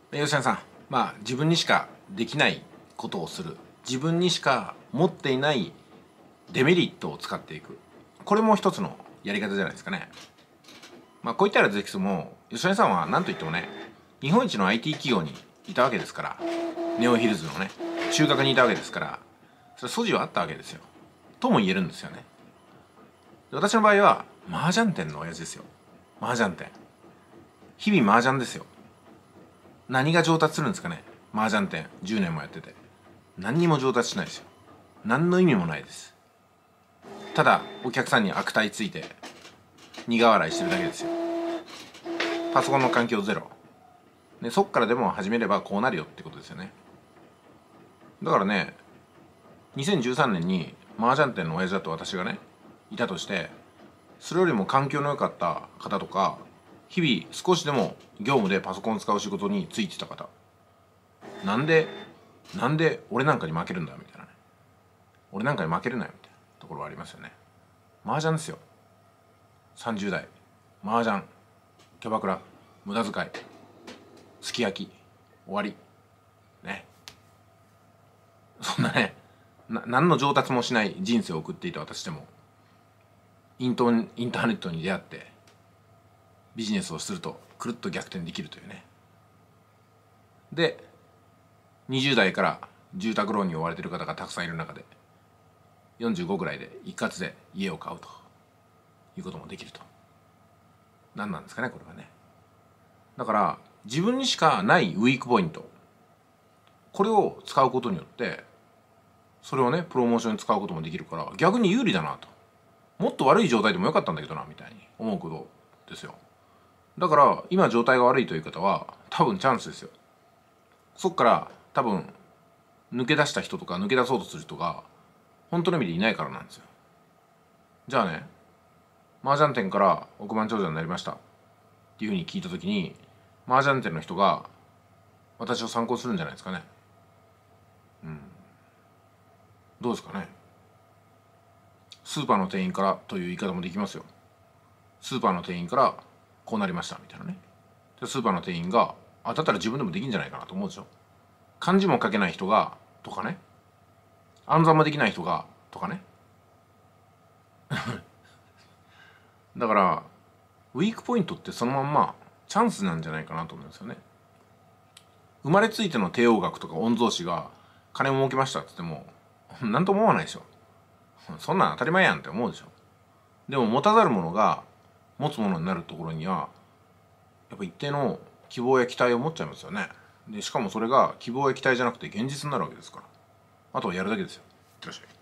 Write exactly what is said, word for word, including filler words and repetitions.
吉谷さん、まあ自分にしかできないことをする、自分にしか持っていないデメリットを使っていく、これも一つのやり方じゃないですかね。まあこういったらですけども、吉谷さんは何と言ってもね、日本一の アイティー 企業にいたわけですから、ネオヒルズのね中核にいたわけですから、それ素地はあったわけですよ、とも言えるんですよね。で私の場合は麻雀店の親父ですよ。麻雀店、日々麻雀ですよ。何が上達するんですかね。麻雀店じゅうねんもやってて何にも上達しないですよ。何の意味もないです。ただお客さんに悪態ついて苦笑いしてるだけですよ。パソコンの環境ゼロで、そっからでも始めればこうなるよってことですよね。だからね、にせんじゅうさんねんに麻雀店の親父だと私がねいたとして、それよりも環境の良かった方とか、日々少しでも業務でパソコンを使う仕事についてた方、なんでなんで俺なんかに負けるんだみたいなね、俺なんかに負けるなよみたいなところはありますよね。麻雀ですよ。さんじゅう代麻雀、キャバクラ、無駄遣い、すき焼き、終わりね。そんなね、な何の上達もしない人生を送っていた私でも、イントンインターネットに出会ってビジネスをするとくるっと逆転できるというね。でにじゅう代から住宅ローンに追われている方がたくさんいる中で、よんじゅうごぐらいで一括で家を買うということもできると。何なんですかねこれはね。だから自分にしかないウィークポイント、これを使うことによって、それをねプロモーションに使うこともできるから、逆に有利だなと。もっと悪い状態でもよかったんだけどなみたいに思うことですよ。だから今状態が悪いという方は多分チャンスですよ。そっから多分抜け出した人とか抜け出そうとする人が本当の意味でいないからなんですよ。じゃあね、麻雀店から億万長者になりましたっていうふうに聞いた時に、麻雀店の人が私を参考するんじゃないですかね。うんどうですかね。スーパーの店員からという言い方もできますよ。スーパーの店員からこうなりましたみたいなね。でスーパーの店員が、あだったら自分でもできんじゃないかなと思うでしょ。漢字も書けない人がとかね、暗算もできない人がとかね。だからウィークポイントってそのまんまチャンスなんじゃないかなと思うんですよね。生まれついての帝王学とか御曹司が金を儲けましたって言っても何とも思わないでしょ。そんなん当たり前やんって思うでしょ。でも持たざる者が持つものになるところにはやっぱ一定の希望や期待を持っちゃいますよね。でしかもそれが希望や期待じゃなくて現実になるわけですから、あとはやるだけですよ。いってらっしゃい。